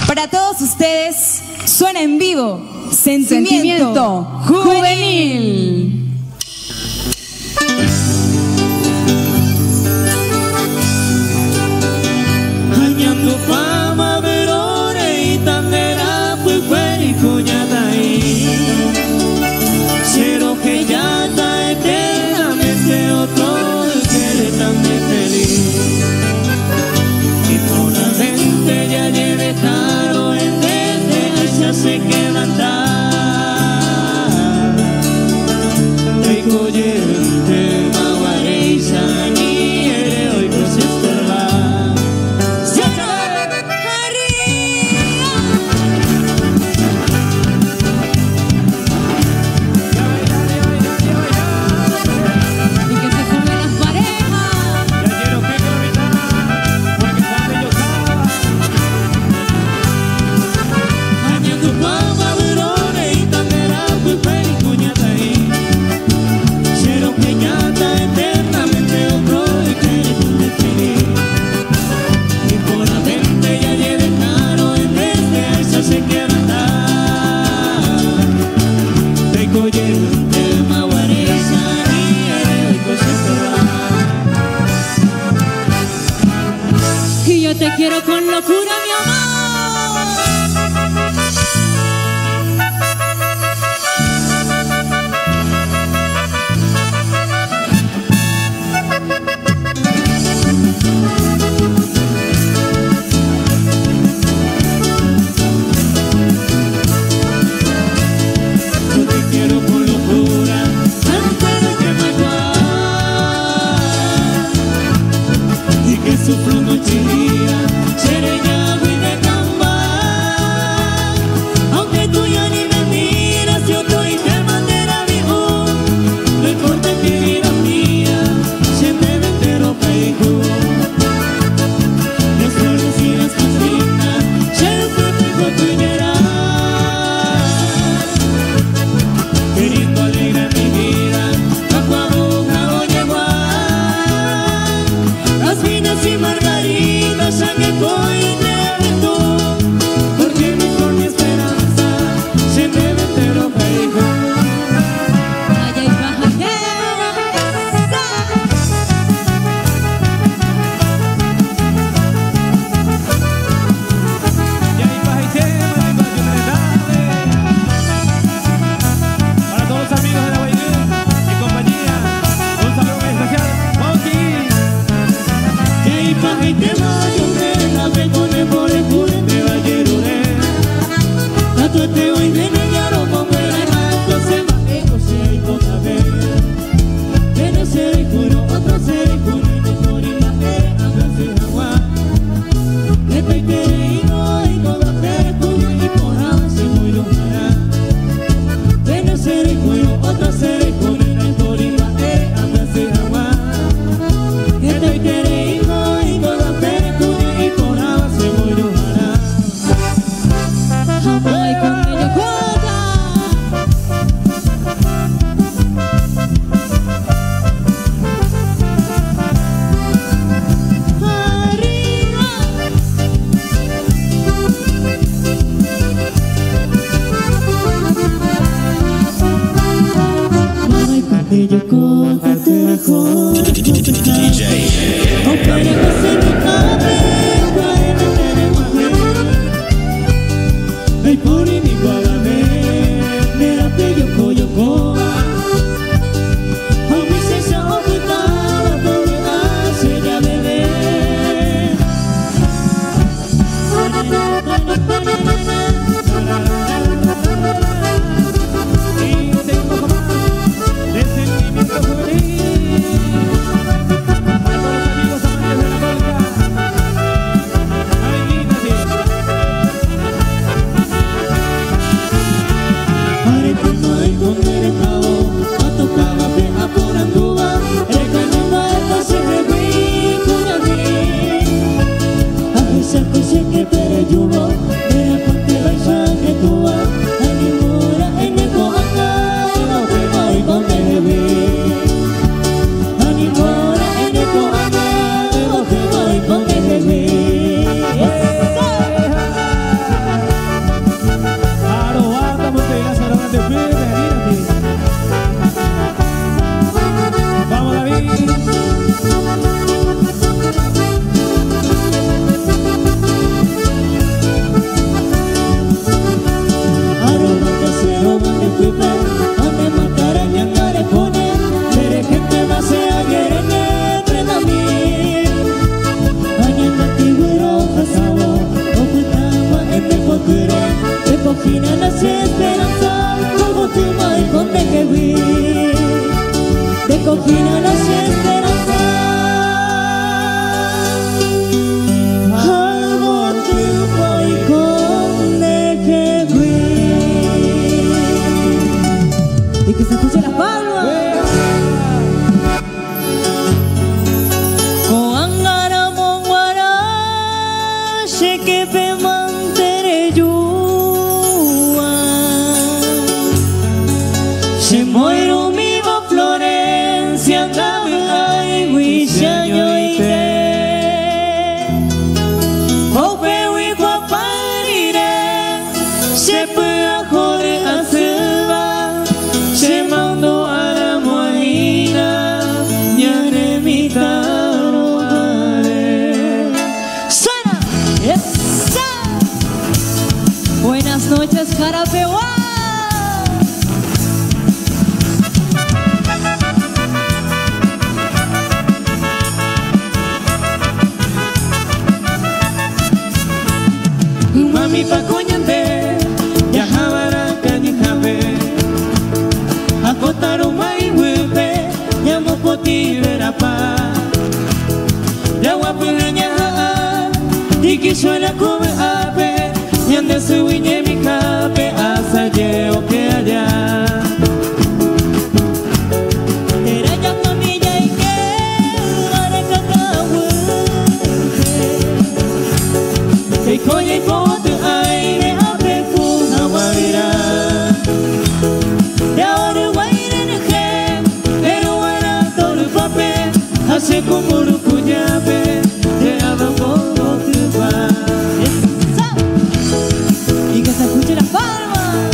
Para todos ustedes, suena en vivo Sentimiento Juvenil. Bañando fama, verone y tandera, pues fuera y cuñata ahí. Cero que ya está eternamente otro que le también feliz. Y por la mente ya lleve caro en desde ella se queda andar. Tengo yente, maguareisa, ni ere hoy pues estorbar. Y yo te quiero con locura, mi amor. Yo te quiero con locura, antes de que me aguas y que sufro noche y día, seré ya y de cambar. Aunque tú ya ni me miras, yo estoy de manera viejo. No importa que vida mía, siempre me entero peico. Las flores y las cocinas, siempre tengo tu llegar. Queriendo alegrar mi vida, bajo a boca voy a llevar las vinas y margaritas a que voy lento, porque mi flor, mi esperanza, siempre me entero peico. Allá y baja, Para todos los amigos de la Guairé y compañía, un saludo muy especial. Que hay paja y tema, yo me la pegone por el culo de Vallerure. Tanto este hoy viene ya no pongo el alto, se manejo, se hay poca vez. Viene ser el culo, otro ser el culo, y mejor imagen, háblase agua. Que te quiere y no hay todo hacer el culo, y por ahora se muy lo hará. Viene ser el culo, otro ser el culo, y mejor imagen, háblase agua. Que te quiere y no hay todo hacer el culo, y por ahora se muy lo hará. ay, con ella cuota. Arriba. Ay, pandillo, cóntate mejor. Aunque no se me cabe, trae la tele mujer. Ay, por mi guarame, mira pillo coyo coa. A mí se se ocultaba todo hace ya bebé. Y tengo como de sentimiento juvenil. Para todos los amigos Buenas noches, Jarapeguá. Mami pakunyante, ya habara kanikabe, akotaro mai wupe, ya mopoti verapa, ya wapunya ha, dikishola kume ape, yande suinye mikape, asaje oke allá. Koye pote aire ape kuna waira ya ore waire neje pero wara tolu pape hace como rukuyape de abajo tu va y que se escuche las palmas.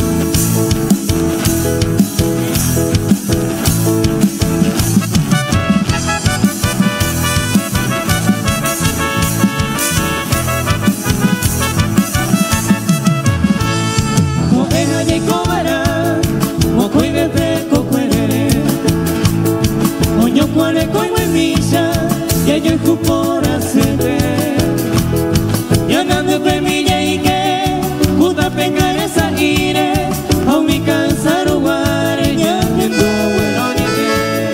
ya yo por hacerte ya nando premilla y que puta pegar esa ire a mi cansar o guare ya que no bueno ni que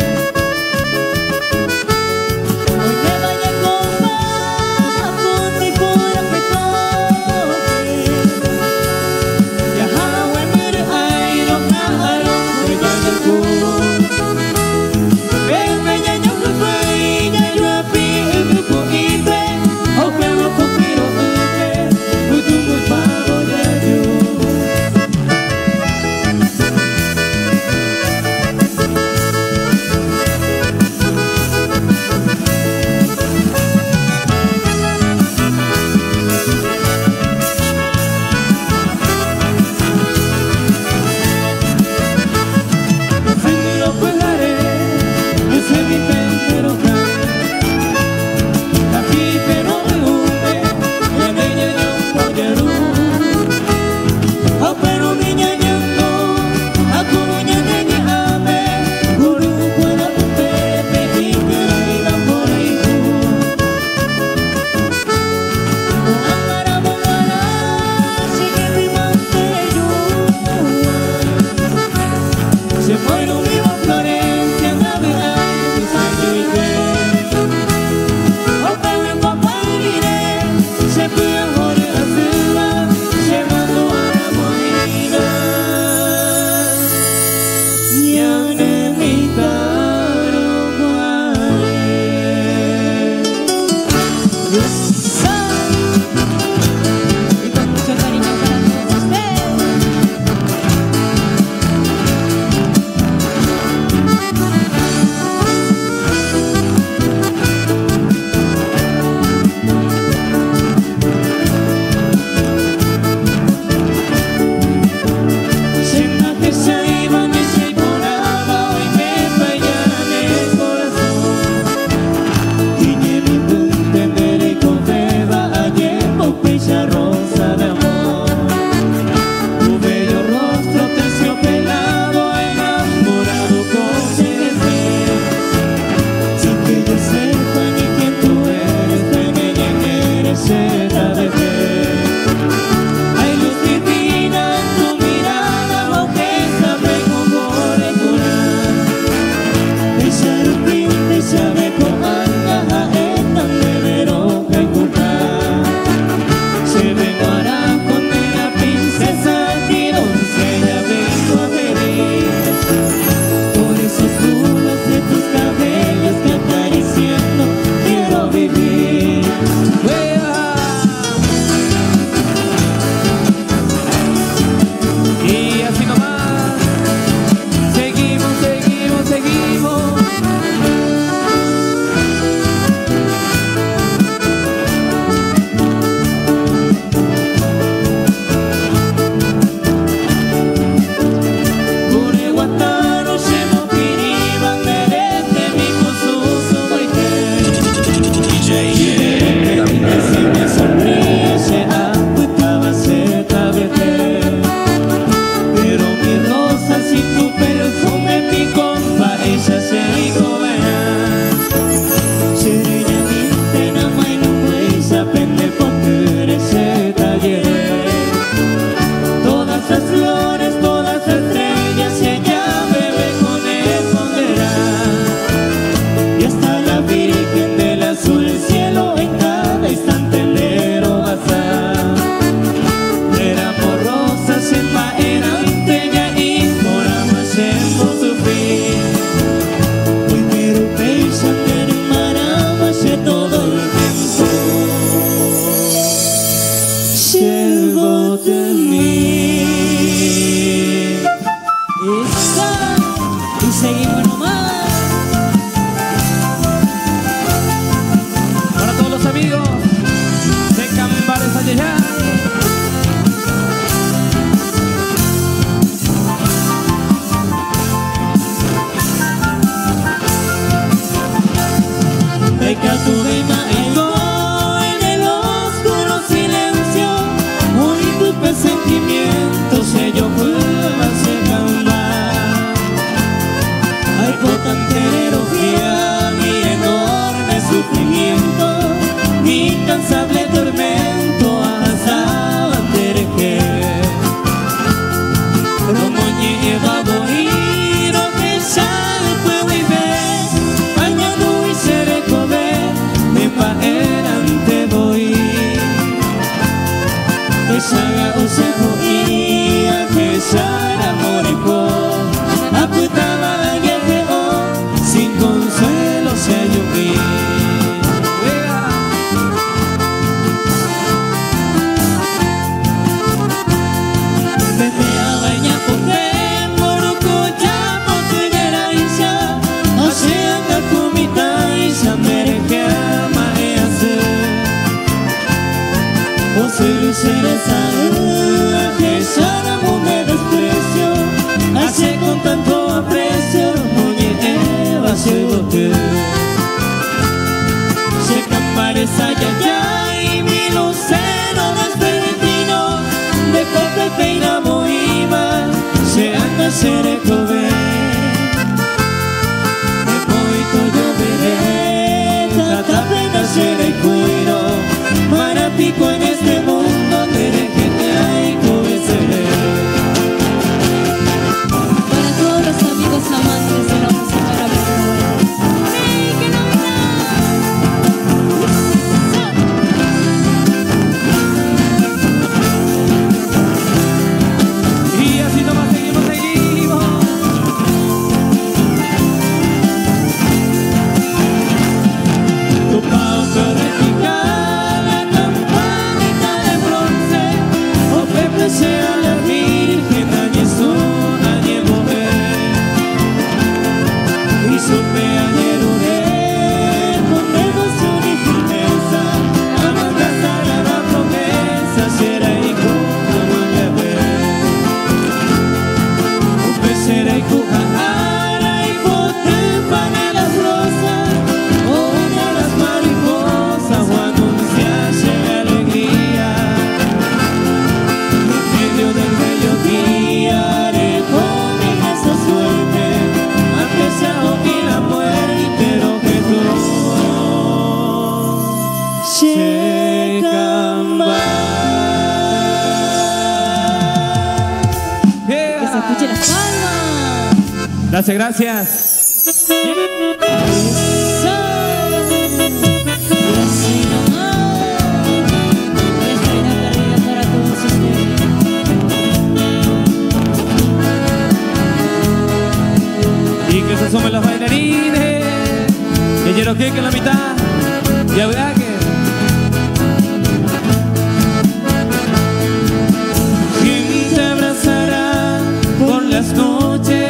hoy te vaya con papo y pura pecote ya hawa mire ay no caro ya no puedo Ay, que tu bema en el oscuro silencio, hoy tu presentimiento se yo puedo se cambiar. Ay, por tan tenerofía, mi enorme sufrimiento, mi incansable tormento, arrasaba tereje. Como lleva bohiro que sale fuego y ve, bañado y se recobe, me paerante voy. Que saga o se voía, que sara moreco, aputaba guerrero, sin consuelo se lluví. Que Sáramo me desprecio, hace con tanto aprecio, moñe Eva se bote. Se campareza ya y mi lucero despertino, de cope peina boiva, se anda se recobe. De coito yo veré, tata pena se recuiro, marapico en este mundo, tere que te hay cobeceré. Para todos los amigos amantes de la música brasileña. ¡Sí, que no Y así nomás seguimos. Tu pauta de picar la campanita de bronce, o Pepe sea la virgen, añe son, añe mover. Y supe ayer oré, con devoción y firmeza, amandar a la promesa, será hijo como el bebé. Será hijo jajara y bote para las rosas, o de las mariposas, o anunciarse alegría. En medio del bello día, haré con esa suerte, antes se y la muerte, lo que todo se cambia. que se escuche las palmas. Gracias, gracias. Eso. Y así nomás. Esta vida perdida para todos ustedes. Y que se asomen los bailarines, que quiero que en la mitad, ya verá que ¿quién te abrazará por las noches?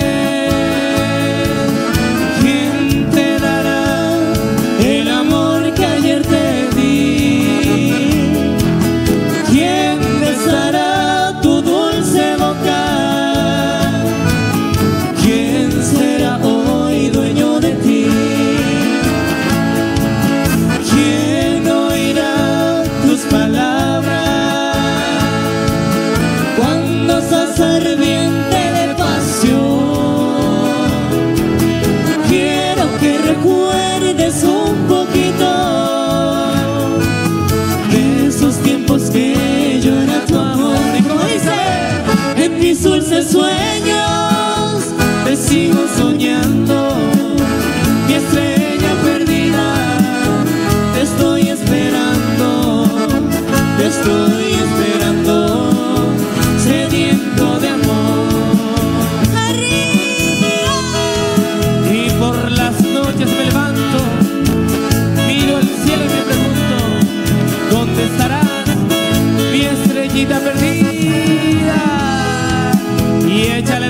¿Quién te dará el amor que ayer te di? ¿Quién besará tu dulce boca? ¿Quién será hoy dueño de ti? ¿Quién oirá tus palabras cuando estás ardiente de pasión? Quiero que recuerdes un poquito de esos tiempos que yo era tu amor. Y como dice, en mis dulces sueños te sigo soñando, mi estrella perdida, te estoy esperando, sediento de amor. ¡Arriba! Y por las noches me levanto, miro el cielo y me pregunto, ¿dónde estarás, mi estrellita perdida? Y échale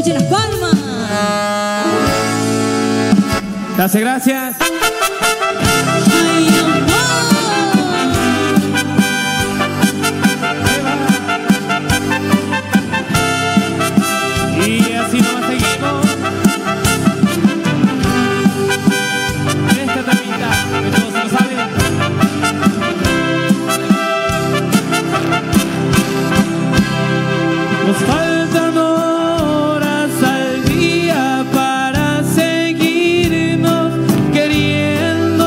escuchen las palmas. Gracias, gracias. Ay, amor. Y así nos seguimos. Esta temita que todos se lo saben. Nos faltan horas al día para seguirnos queriendo.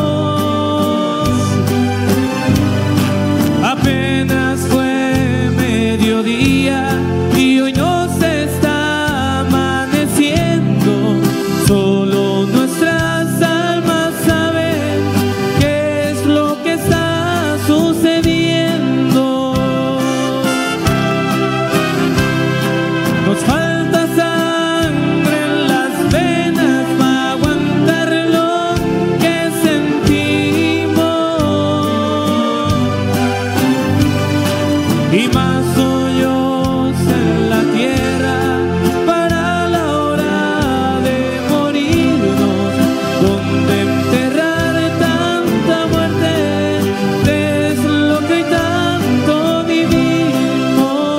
Apenas fue mediodía y hoy nos está amaneciendo. Solo nuestras almas saben qué es lo que está sucediendo. Nos falta sangre en las venas para aguantar lo que sentimos, y más hoyos en la tierra para la hora de morirnos, donde enterrar tanta muerte es lo que tanto vivimos.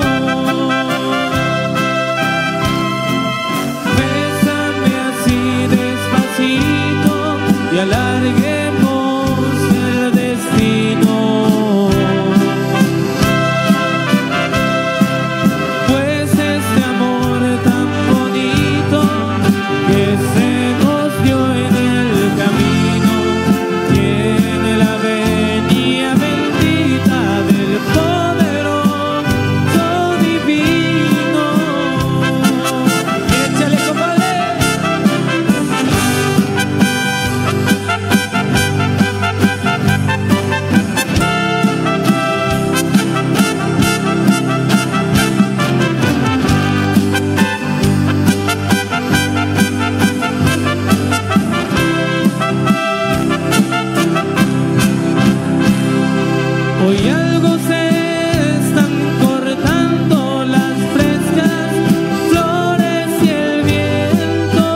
Bésame así despacito y alarguemos el destino, pues este amor tan bonito que se nos dio en el camino tiene la venia bendita del poderoso divino. ¡Échale, compadre! Hoy algo se están cortando las frescas flores y el viento.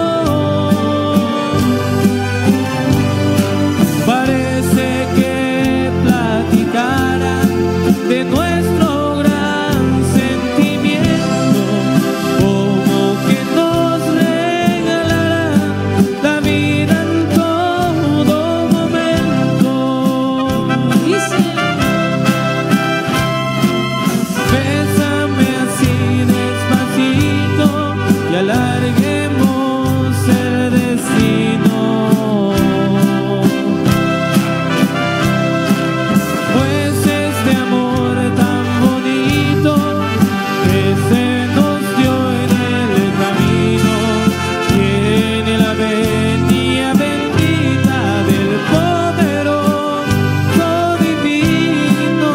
Parece que platicaran de nuestro gran sentimiento, como que nos regalarán la vida en todo momento. Dice. Bésame así despacito y alarguemos el destino, pues este amor tan bonito que se nos dio en el camino tiene la venia bendita del poderoso divino.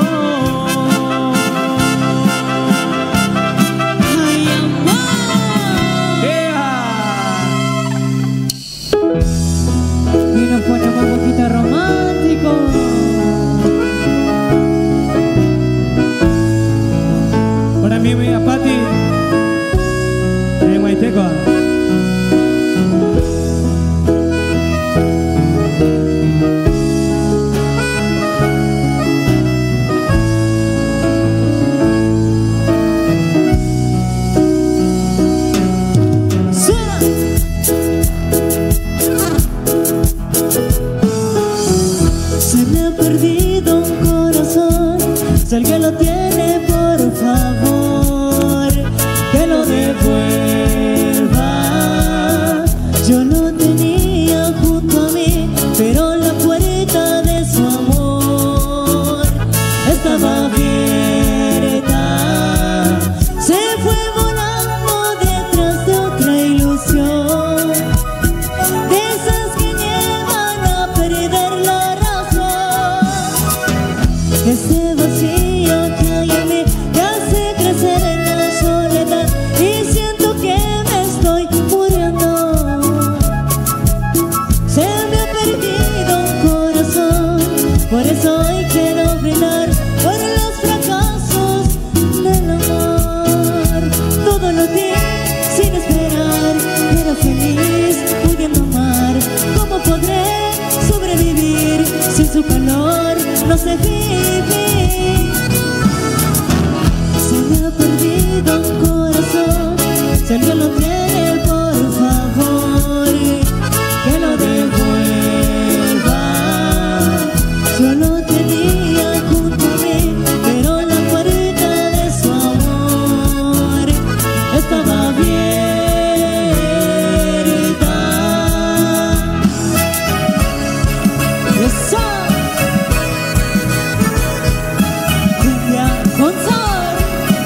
Ay, amor. Y nos ponemos un poquito romántico. Para mí, mi Pati, en Huayteco. Suena. feliz pudiendo amar. ¿Cómo podré sobrevivir sin su calor? No sé vivir. Se me ha perdido un corazón. Si alguien lo tiene, por favor, que lo devuelva. Yo lo tenía junto a mí, pero la puerta de su amor estaba abierta. ¡Eso! Cumbia con sabor.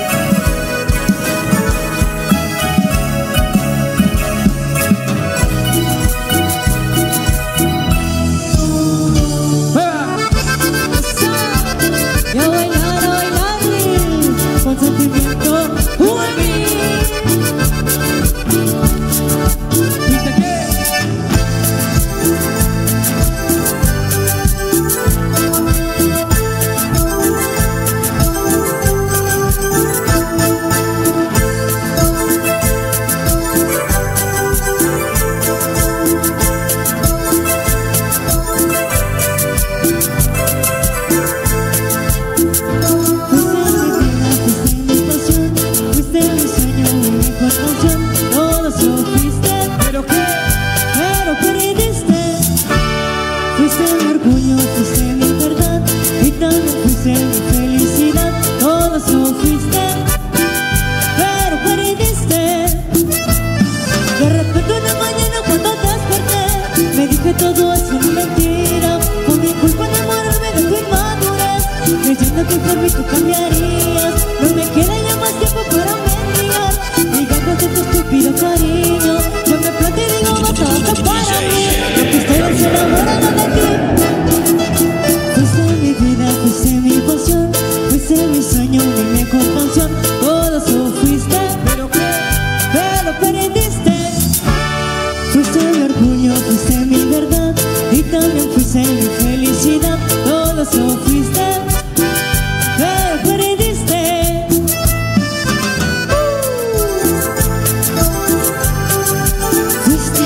Y a bailar, con sentimiento juvenil. ¿Dice qué? Todo es una mentira, por mi culpa enamorarme de tu inmadurez, creyendo que por mí tú cambiarías. No me queda ya más tiempo para mendigar, digamos de tu estúpido cariño. Yo me planto y digo basta, basta para mí, porque estoy enamorada de ti. Fuiste mi vida, fuiste mi pasión, fuiste mi sueño, mi mejor canción. Todo eso fuiste, pero perdiste. Fuiste mi orgullo, fuiste mi verdad, y también fuiste mi felicidad. Todo eso fuiste, pero perdiste. Fuiste,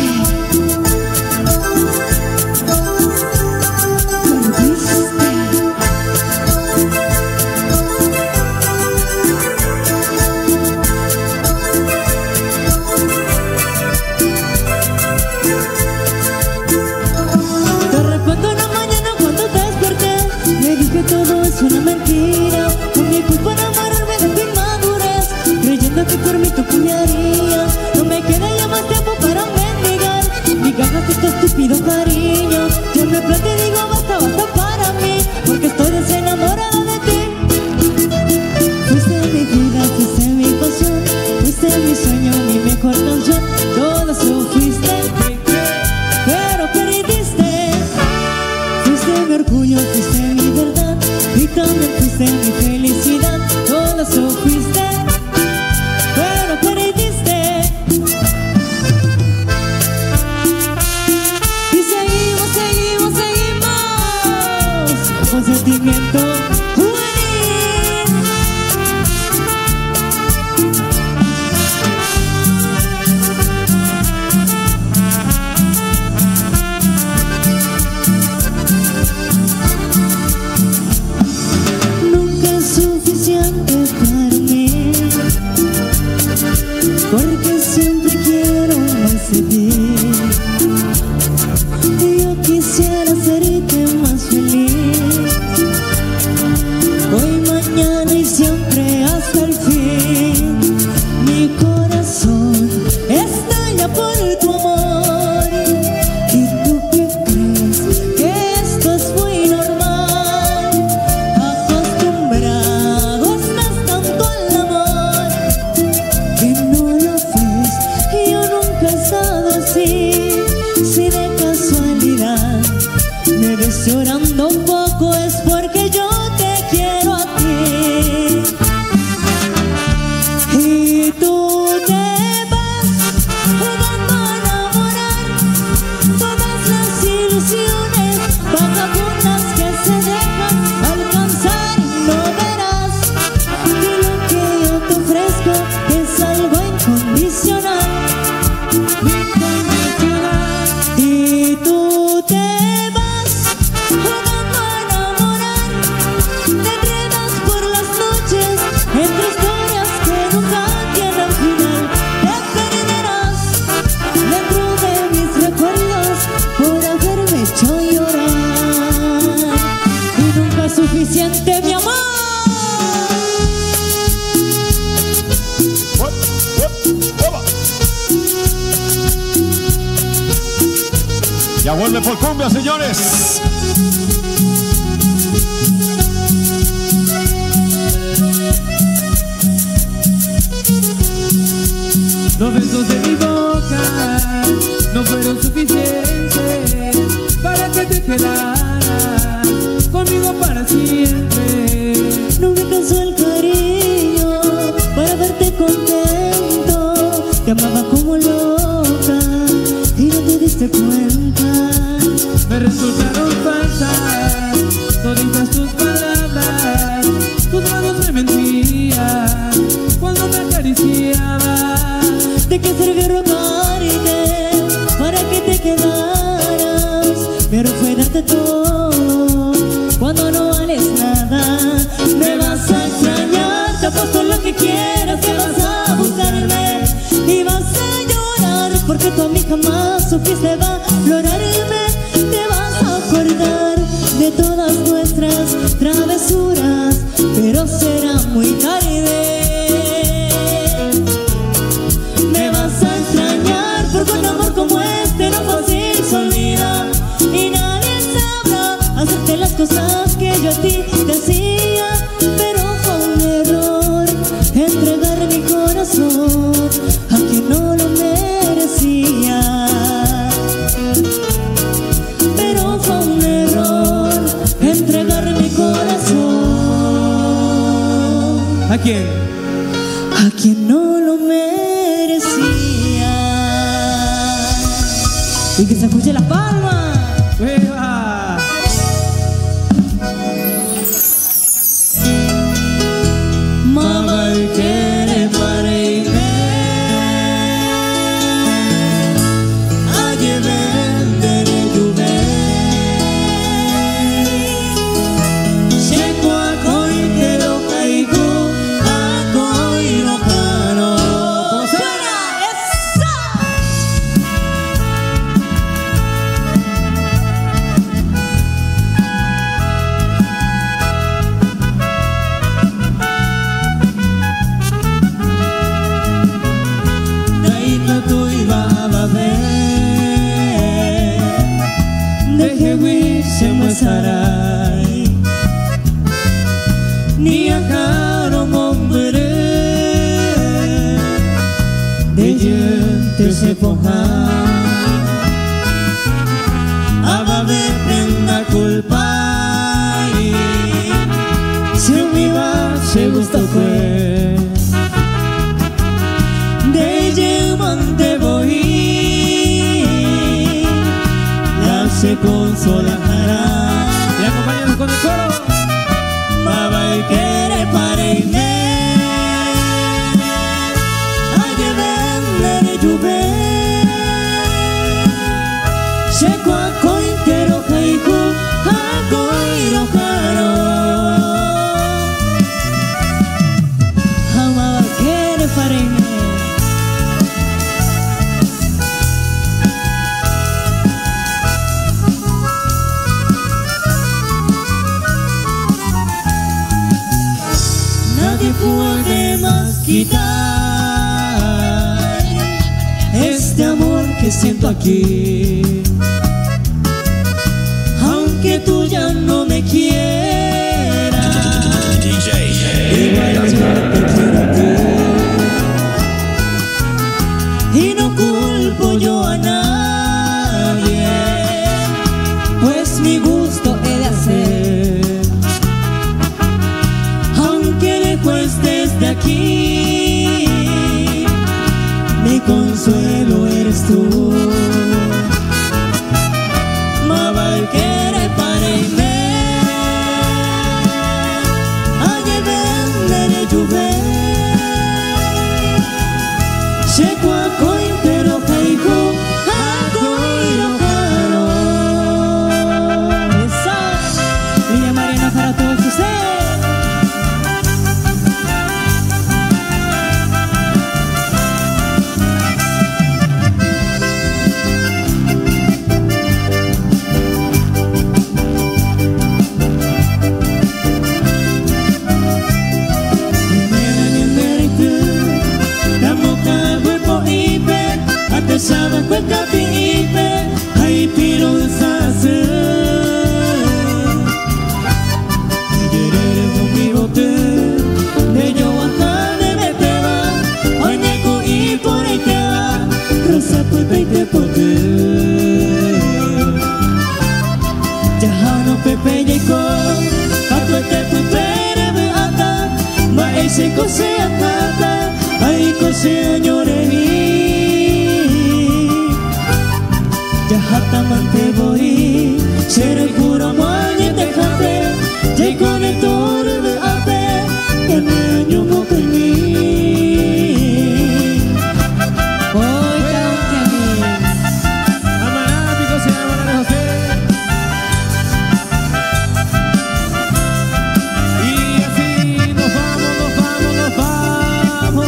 todo es una mentira, por mi culpa enamorarme de tu inmadurez, creyendo que por mí tú cambiarías. No me queda ya más tiempo para mendigar, migajas de tu estúpido cariño. Yo me planto y digo basta, basta para mí, porque estoy desenamorada de ti. Fuiste mi vida, fuiste mi pasión, fuiste mi sueño, mi mejor canción. Todo eso fuiste, pero perdiste. Fuiste mi orgullo, fuiste mi verdad, y también fuiste mi felicidad. Todo eso fuiste, pero perdiste. Y seguimos, seguimos, seguimos con sentimiento juvenil. Para mí, porque siempre quiero más de ti. Yo quisiera hacerte más feliz, hoy, mañana y siempre hasta el fin. Mi corazón estalla por tu amor, y tú que crees que esto es muy normal, acostumbrado tanto al amor, que no lo ves. Yo nunca he estado así, si de casualidad me ves llorando un poco, es porque yo te quiero a ti. Y tú te vas jugando a enamorar todas las ilusiones vagabundas que se dejan alcanzar. No verás que lo que yo te ofrezco es algo incondicional. Ya vuelve por cumbia, señores. Los besos de mi boca no fueron suficientes para que te quedaras conmigo para siempre. No me cansó el cariño para verte contento. Te amaba como loca y no te diste cuenta. Me resultaron falsas toditas tus palabras. Tus manos me mentían cuando me acariciabas. ¿De qué sirvió rogarte para que te quedaras? Pero fue darte todo cuando no vales nada. Me vas a extrañar, te apuesto lo que quieras, que vas a buscarme y vas a llorar porque tú a mí jamás supiste valorarme. Te vas a acordar de todas nuestras travesuras, pero será muy tarde. Me vas a extrañar porque un amor como este no fácil se olvida y nadie sabrá hacerte las cosas que yo a ti te hacía. Pero fue un error entregar mi corazón a quien no lo merecía. Pero fue un error entregar mi corazón. ¿A quién? A quien no lo merecía. Y que se escuche la palma. ¡Viva! Mamá quiere parirme ayer vendere juve Sheko akoi kero kaigo akoi no kano. ¡Suena! ¡Esa! Sarai ni akaro mombere de gente se poja ababe prenda culpa si mi va se gusta fue de llevante voy la se consolará. Y acompáñanos con el coro. Baba y quiere parirme ayer vendere juve Sheko akoi kero kaigo akoi no kano. Baba quiere parirme. Nadie puede más quitar este amor que siento aquí. Aunque tú ya no me quieras, igual yo te quiero a ti. Y no culpo yo a nadie, pues mi gusto he de hacer. Pues desde aquí mi consuelo eres tú. Mabal quiere parirme ayer vendere juve Sheko akoi kero kaigo akoi no kano. Esa Línea Marina para todos ustedes. Sabe cuál capipe, ay piro te pote Jahano pepe yeko Kato te pupere me ata Ma ese kose atata Ai kose anyoremi Jahata mante boi Sere pura manye te kate Jai kone tore me ate Kane nyumo kani Hoy también. Amará, mi José, amará, José. Y así nos vamos, nos vamos, nos vamos.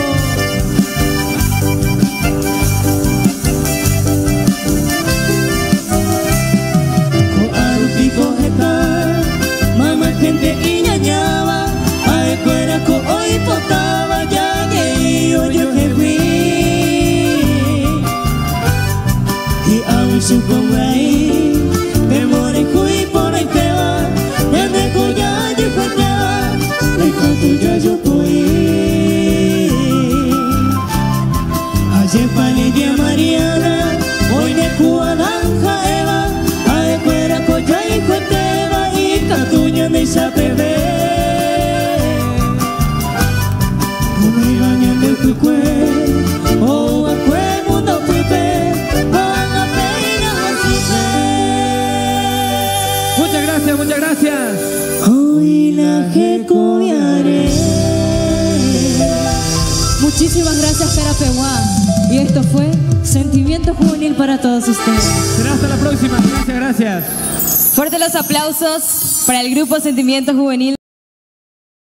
Koarupi koheta Mama gente iñañaba Ae kuera ko oi potaba Yage yo que fui Y aún supong rai Temore kui por el teba Yande ko ya yo fanyaba Leka tu ya yo koi Ayer palidia Mariana Hoy ne kuananja Eva Ae kuera ko ya y teba Y katunya de esa bebé Kumi ganyan de kukwe Oh akwe mundo pipe Banga peina hasipe Muchas gracias, muchas gracias. Hoy la jecoviaré Muchísimas gracias, Carapeguá. Y esto fue Sentimiento Juvenil para todos ustedes. Será hasta la próxima. Gracias, gracias. Fuerte los aplausos para el grupo Sentimiento Juvenil.